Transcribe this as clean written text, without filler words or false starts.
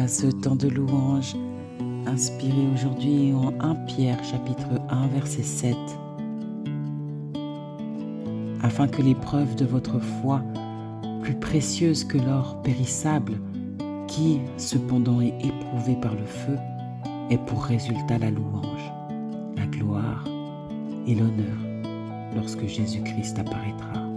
ce temps de louange, inspiré aujourd'hui en 1 Pierre chapitre 1 verset 7. Afin que l'épreuve de votre foi, plus précieuse que l'or périssable, qui cependant est éprouvé par le feu, ait pour résultat la louange, la gloire et l'honneur lorsque Jésus-Christ apparaîtra.